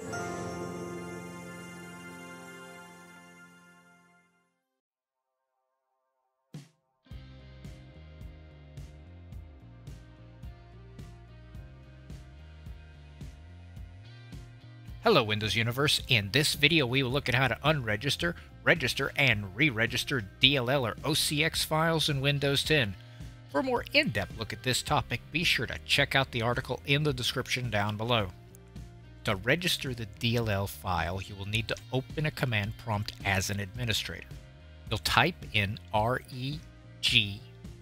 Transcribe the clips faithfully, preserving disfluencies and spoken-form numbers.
Hello Windows Universe. In this video we will look at how to unregister, register, and re-register D L L or O C X files in Windows ten. For a more in-depth look at this topic, be sure to check out the article in the description down below. To register the D L L file, you will need to open a command prompt as an administrator. You'll type in regSVR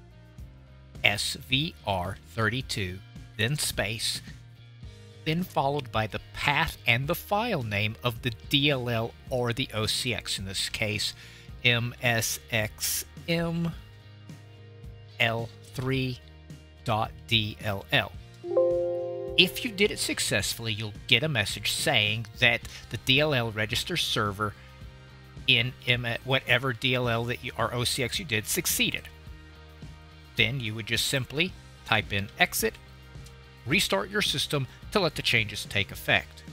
thirty-two, then space, then followed by the path and the file name of the D L L or the O C X, in this case M S X M L three dot D L L. If you did it successfully, you'll get a message saying that the D L L register server in M whatever D L L that you, or O C X you did succeeded. Then you would just simply type in exit, restart your system to let the changes take effect.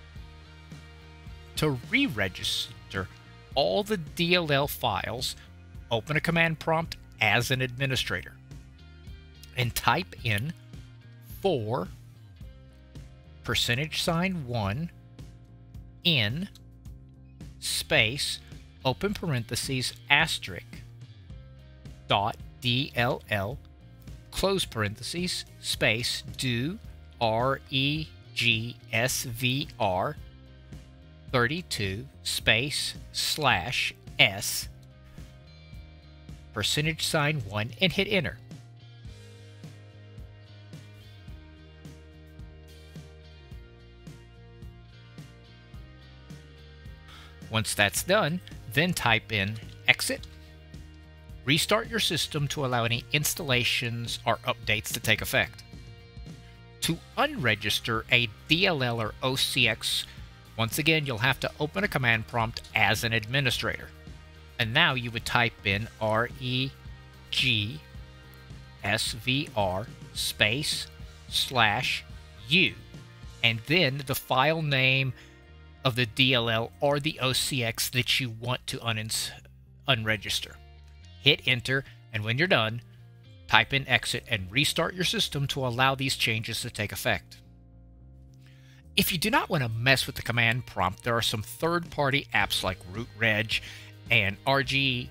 To re-register all the D L L files, open a command prompt as an administrator and type in for percentage sign one in space open parentheses asterisk dot D L L close parentheses space do regSVR thirty-two space slash S percentage sign one and hit enter. Once that's done, then type in exit, restart your system to allow any installations or updates to take effect. To unregister a D L L or O C X, once again you'll have to open a command prompt as an administrator. And now you would type in regSVR space slash U and then the file name of the D L L or the O C X that you want to un unregister. Hit enter, and when you're done, type in exit and restart your system to allow these changes to take effect. If you do not want to mess with the command prompt, there are some third-party apps like RootReg and R G,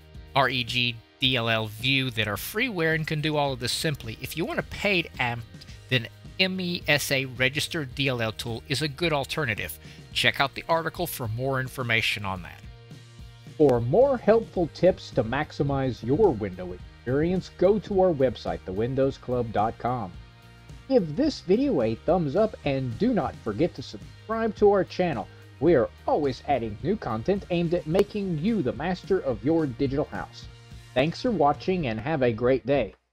regDLL View that are freeware and can do all of this simply. If you want a paid app, then M E S A Register D L L tool is a good alternative. Check out the article for more information on that. For more helpful tips to maximize your Windows experience, go to our website, the windows club dot com. Give this video a thumbs up and do not forget to subscribe to our channel. We are always adding new content aimed at making you the master of your digital house. Thanks for watching and have a great day.